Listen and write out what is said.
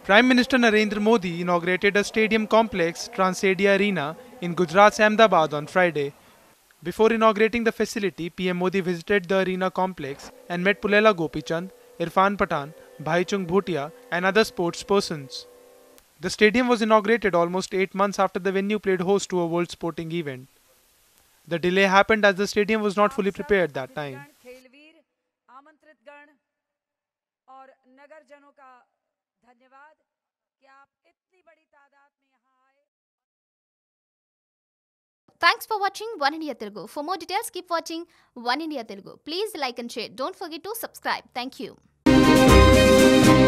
Prime Minister Narendra Modi inaugurated a stadium complex, Transadia Arena, in Gujarat's Ahmedabad on Friday. Before inaugurating the facility, PM Modi visited the arena complex and met Pulela Gopichand, Irfan Pathan, Bhaichung Bhutia, and other sports persons. The stadium was inaugurated almost 8 months after the venue played host to a world sporting event. The delay happened as the stadium was not fully prepared that time. और नगरजनों का धन्यवाद कि आप इतनी बड़ी तादाद में यहाँ आए. Thanks for watching One India Telugu. For more details, keep watching One India Telugu. Please like and share. Don't forget to subscribe. Thank you.